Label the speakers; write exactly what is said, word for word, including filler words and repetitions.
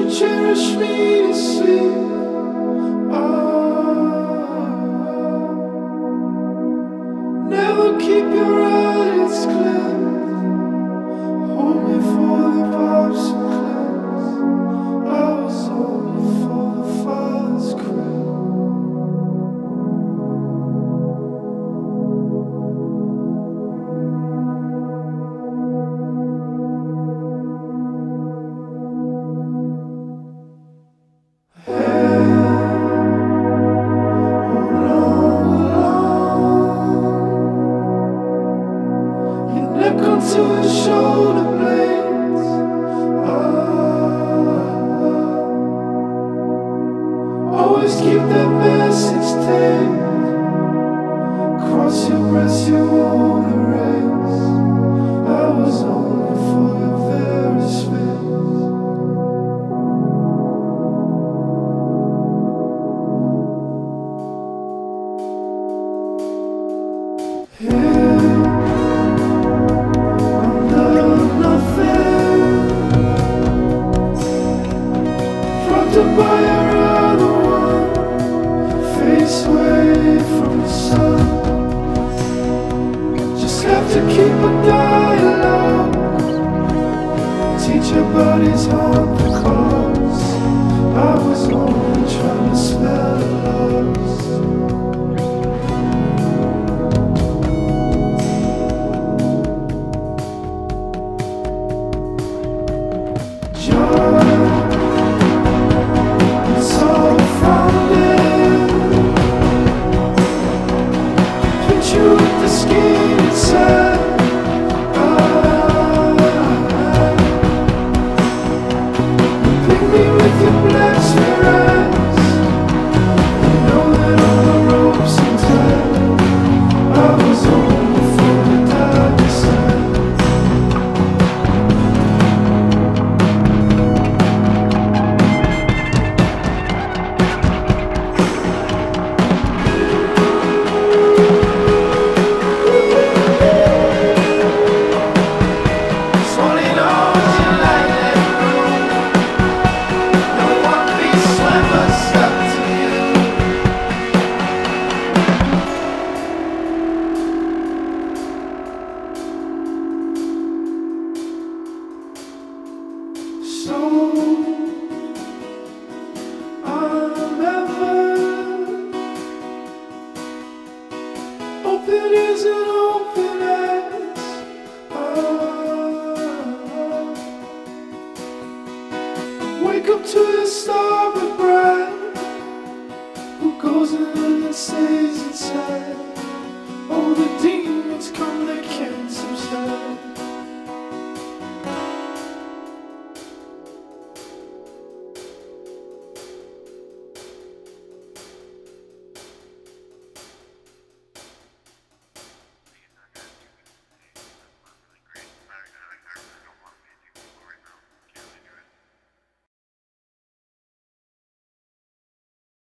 Speaker 1: cherish me to sleep. Ah, never keep your eyelids clear. Hold me for the pops and clams. I was only for the father's crib. To his shoulder blades, ah, always keep that message taped. Cross your breast, you won't erase. I was only for your very space. Yeah. By your other one, face away from the sun. Just have to keep a dialogue. Teach your bodies how to cause. I was only trying to spell lost. So I'm ever open as an open as ah, wake up to the starboard bride who goes in and stays inside. Oh, the deep